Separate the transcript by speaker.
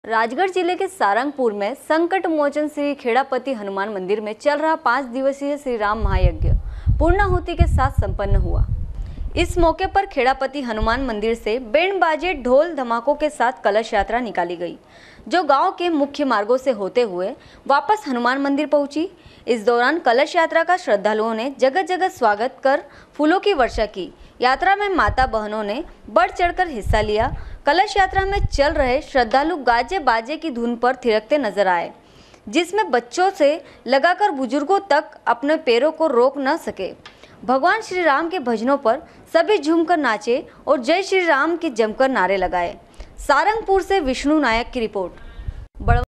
Speaker 1: राजगढ़ जिले के सारंगपुर में संकट मोचन श्री खेड़ापति हनुमान मंदिर में चल रहा 5 दिवसीय श्री राम महायज्ञ पूर्णाहुति के साथ संपन्न हुआ। इस मौके पर खेड़ापति हनुमान मंदिर से बैंड बाजे ढोल धमाकों के साथ कलश यात्रा निकाली गई, जो गांव के मुख्य मार्गों से होते हुए वापस हनुमान मंदिर पहुंची। इस दौरान कलश यात्रा का श्रद्धालुओं ने जगह जगह स्वागत कर फूलों की वर्षा की। यात्रा में माता बहनों ने बढ़ चढ़कर हिस्सा लिया। कलश यात्रा में चल रहे श्रद्धालु गाजे बाजे की धुन पर थिरकते नजर आए, जिसमें बच्चों से लगाकर बुजुर्गों तक अपने पैरों को रोक न सके। भगवान श्री राम के भजनों पर सभी झूमकर नाचे और जय श्री राम के जमकर नारे लगाए। सारंगपुर से विष्णु नायक की रिपोर्ट।